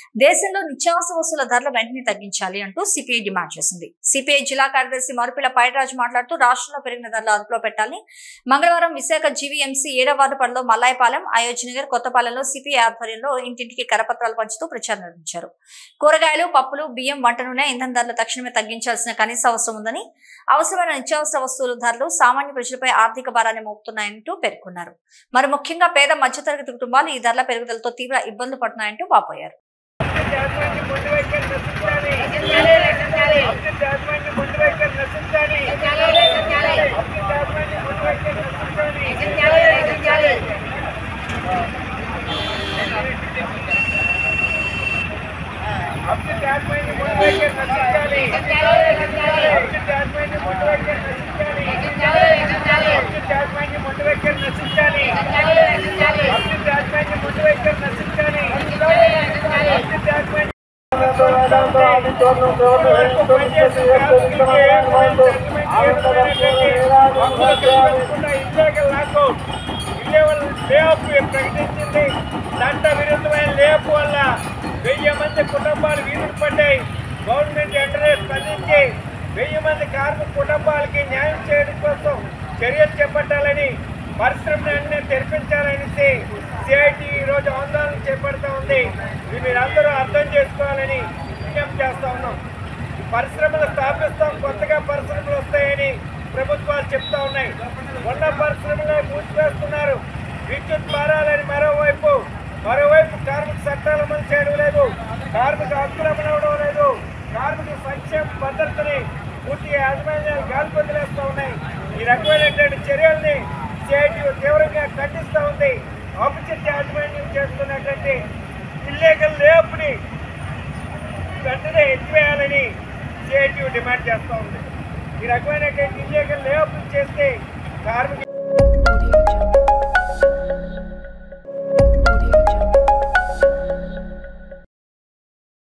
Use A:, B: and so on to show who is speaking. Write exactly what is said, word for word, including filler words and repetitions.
A: దేశంలో నిత్యావసర వస్తువుల ధరల వెంటనే తగ్గించాలి అంటూ సిపిఐ డిమాండ్ చేసింది. సిపిఐ జిల్లా కార్యదర్శి మరుపిల పైరాజు మాట్లాడుతూ రాష్ట్రంలో పెరిగిన ధరల అదుపులో పెట్టాలని మంగళవారం విశాఖ జీవీఎంసీ ఏడవ వార్డు పరిధిలో మల్లాయపాలెం, అయోధ్యనగర్, కొత్తపాలెంలో సిపిఐ ఆధ్వర్యంలో ఇంటింటికి కరపత్రాలు పంచుతూ ప్రచారం నిర్వహించారు. కూరగాయలు, పప్పులు, బియ్యం, వంట నూనె, ఇంధన ధరలు తక్షణమే తగ్గించాల్సిన కనీస అవసరం ఉందని, అవసరమైన నిత్యావసర వస్తువుల ధరలు సామాన్య ప్రజలపై ఆర్థిక భారాన్ని మోపుతున్నాయంటూ పేర్కొన్నారు. మరి ముఖ్యంగా పేద మధ్యతరగతి కుటుంబాలు ఈ ధరల పెరుగుదలతో తీవ్ర ఇబ్బందులు పడుతున్నాయంటూ వాపోయారు.
B: ప్రకటించింది. చట్ట విరుద్ధమైన లేపు వల్ల వెయ్యి మంది కుటుంబాలు వీధులు పడ్డాయి. గవర్నమెంట్ వెంటనే స్పందించి వెయ్యి మంది కార్మిక కుటుంబాలకి న్యాయం చేయడం కోసం చర్యలు చేపట్టాలని, పరిశ్రమను వెంటనే తెరిపించాలని సిఐటి ఈరోజు ఆందోళన చేపడుతూ ఉంది. ఇది మీరందరూ అర్థం చేసుకోవాలని విజ్ఞప్తి చేస్తూ ఉన్నాం. పరిశ్రమలు స్థాపిస్తాం, కొత్తగా పరిశ్రమలు వస్తాయని ప్రభుత్వాలు చెప్తా ఉన్నాయి. ఉన్న పరిశ్రమలే మూసివేస్తున్నారు. విద్యుత్ మారాలని మరోవైపు మరోవైపు కార్మిక చట్టాలు అమలు చేయడం లేదు, కార్మిక హక్కులు అమలు అవడం లేదు, కార్మిక సంక్షేమ భద్రతని పూర్తిగా యాజమాన్యాలు గాలిపొదిలేస్తూ ఉన్నాయి. ఈ రకమైనటువంటి చర్యల్ని సిఐటి తీవ్రంగా ఖండిస్తూ ఉంది. ఆపోజిట్ యాజమాన్యం చేస్తున్నటువంటి ఇల్లీగల్ లేఅప్ని వెంటనే ఎత్తివేయాలని సిఐటి డిమాండ్ చేస్తూ ఉంది. ఈ రకమైనటువంటి ఇల్లీగల్ లేఅప్ చేస్తే కార్మిక